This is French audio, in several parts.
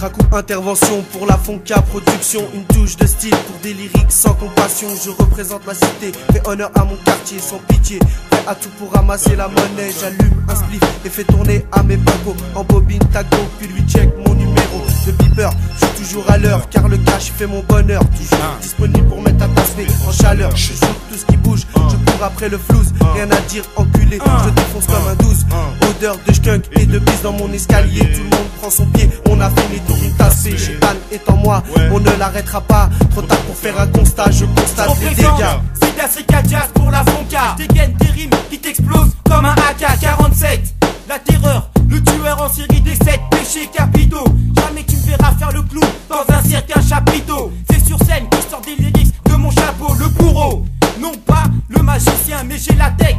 Racoup intervention pour la Fonka production. Une touche de style pour des lyriques sans compassion. Je représente ma cité, fais honneur à mon quartier sans pitié. Prêt à tout pour ramasser la monnaie. J'allume un spliff et fais tourner à mes pagos. En bobine tago, puis lui check mon numéro de beeper. Je suis toujours à l'heure car le cash fait mon bonheur. Toujours disponible pour mettre ta tasse en chaleur. Je shoot tout ce qui bouge, je cours après le flouze. Rien à dire enculé, je défonce comme un 12. Odeur de skunk et de bise dans mon escalier. Tout le monde prend son pied, on a fini tout tassé. Chipan est en moi, on ne l'arrêtera pas. Trop tard pour faire un constat, je constate les dégâts. Sida Africa Jazz pour la Fonka. Je dégaine des rimes qui t'explosent comme un AK-47. La terreur, le tueur en série des 7 péchés capitaux. Jamais tu me verras faire le clou dans un cirque, un chapiteau. C'est sur scène que je sors des lyrics de mon chapeau, le bourreau. Non pas le magicien, mais j'ai la tech,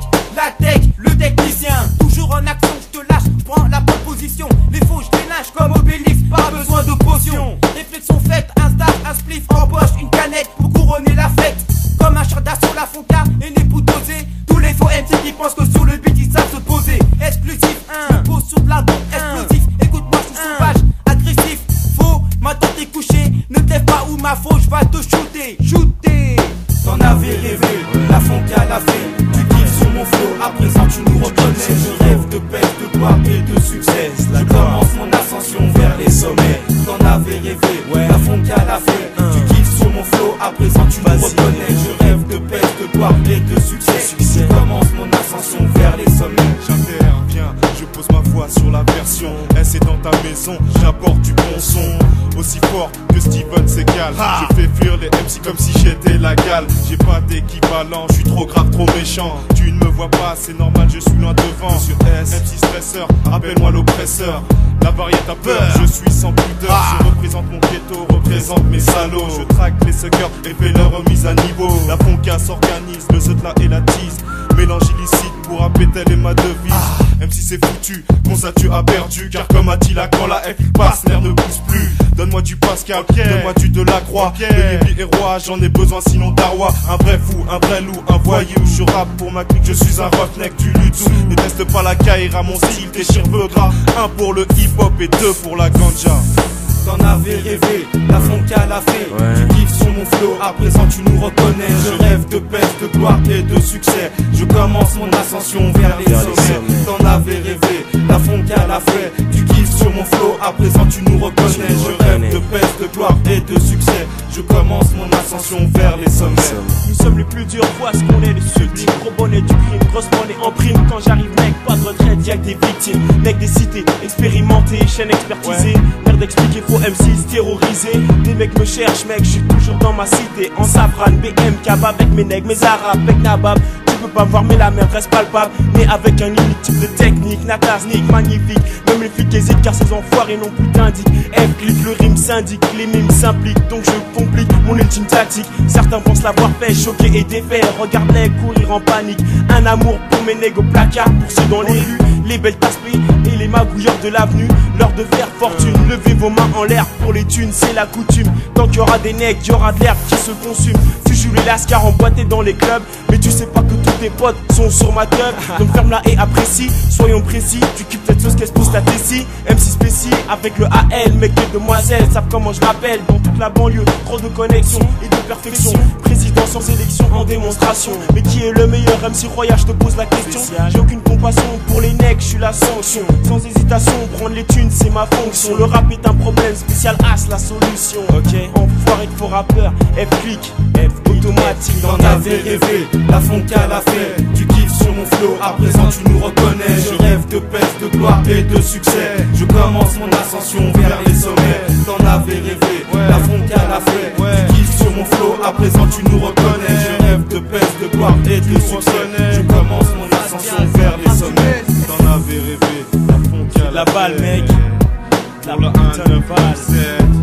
le technicien. Toujours en action, je te lâche, je prends la proposition. Les faux, je les lâche comme Obélix, pas besoin de potion. Réflexion faite, un star, un spliff en poche, une canette pour couronner la fête. Comme un char d'assaut, la Fonka est née pour doser. Tous les faux MC qui pensent que sur le beat ils savent se poser. Exclusif, je pose sur de la bombe, explosif. Écoute-moi, je suis sauvage, agressif, faux. Maintenant t'es couché, ne t'es pas où ma faute, je vais te shooter, shooter. T'en avais rêvé, la Fonka l'a fait. Tu kiffes sur mon flow, à présent tu nous reconnais. Je rêve de paix, de gloire et de succès. Je commence mon ascension vers les sommets. T'en avais rêvé, la Fonka l'a fait. Tu kiffes sur mon flow, à présent tu nous reconnais. Je rêve de paix, de gloire et de succès. Je commence mon ascension vers les sommets. J'interviens, je pose ma voix sur la version. S est dans ta maison, j'apporte du bon son. Aussi fort que Steven Seagal. Je fais fuir les MC comme si j'étais la gale. J'ai pas d'équivalent, je suis trop grave, trop méchant. Tu ne me vois pas, c'est normal, je suis loin devant. Sur S, MC stresseur, rappelle-moi l'oppresseur. La variété a peur, je suis sans pudeur. Je représente mon ghetto, représente mes salauds. Je traque les suckers et fais leur remise à niveau. La Fonka s'organise, le Zotla et la tease. Mélange illicite pour Appétel et ma devise. Même si c'est foutu, mon statut a perdu. Car comme Attila, quand la F passe, l'air ne pousse plus. Donne-moi du Pascal, donne-moi du Delacroix. Le Yébi est roi, j'en ai besoin sinon d'Arwa. Un vrai fou, un vrai loup, un voyou. Je rappe pour ma clique, je suis un roughneck du lutou. Déteste pas la Kaira, mon style déchire peu gras. Un pour le hip-hop et deux pour la ganja. T'en avais rêvé, la Fonka l'a fait. Tu kiffes sur mon flow, à présent tu nous reconnais. Je rêve de paix, de gloire et de succès. Je commence mon ascension vers les sommets. T'en avais rêvé, la Fonka l'a fait. Tu kiffes sur mon flow, à présent tu nous reconnais. Je rêve de paix, de gloire et de succès. Je commence mon ascension vers les sommets. Nous sommes les plus durs, vois ce qu'on est, les sublimes. Gros bonnet du crime, grosse monnaie en prime. Quand j'arrive, mec, pas de retraite, y'a que des victimes. Mec des cités, expérimentés, chaîne expertisée. Merde d'expliquer, faux M6 terrorisés. Des mecs me cherchent, mec, je suis toujours dans ma cité. En safran, BM, kebab avec mes nègres, mes arabes, avec nabab. Tu peux pas voir, mais la merde reste palpable. Mais avec un unique type de technique, natasnique, magnifique. Même les flics hésitent car ces enfoirés n'ont plus d'indique. F clique, le rime syndique, les mimes s'impliquent. Donc je complique mon ultime tactique. Certains pensent l'avoir fait, choqué et défait. Regarde-les courir en panique. Un amour pour mes nègres au placard, pour ceux dans les rues. Les belles tasse-prix et les magouilleurs de l'avenue. L'heure de faire fortune, levez vos mains en l'air. Pour les thunes, c'est la coutume. Tant qu'il y aura des nègres, il y aura de l'herbe qui se consume. Tu joues les lascars emboîtés dans les clubs, mais tu sais pas que tous tes potes sont sur ma teub. Donc ferme-la et apprécie, soyons précis. Tu kiffes cette sauce qu'elle se pose ta tessie. MC Spécie avec le AL, mec et demoiselles savent comment je m'appelle. Dans toute la banlieue, trop de connexion et de perfection. Président sans élection en démonstration. Mais qui est le meilleur MC Royal, je te pose la question. J'ai aucune compassion pour les nègres, je suis la sanction. Sans hésitation, prendre les thunes c'est ma fonction. Le rap est un problème, spécial as la solution. Ok, enfoiré de faux rappeur, F-click, automatique. T'en avais rêvé, la Fonka l'a fait. Tu kiffes sur mon flow, à présent tu nous reconnais. Je rêve de paix, de gloire et de succès. Je commence mon ascension vers les sommets. T'en avais rêvé, la Fonka l'a fait. Tu kiffes sur mon flow, à présent tu nous reconnais. Je rêve de paix, de gloire et de succès. Je commence mon ascension vers les sommets. T'en avais rêvé, la Fonka La balle, mec. Pour le 1, 9, 7.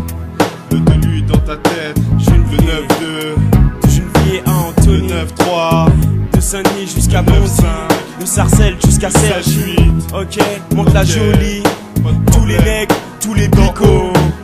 Le 2 lui dans ta tête. Le 9-2. De Geneviève à Anthony. Le 9-3. De Saint-Denis jusqu'à Bondy. De Sarcelles jusqu'à Sergi. Ok, monte la jolie. Tous les nègres, tous les bicots.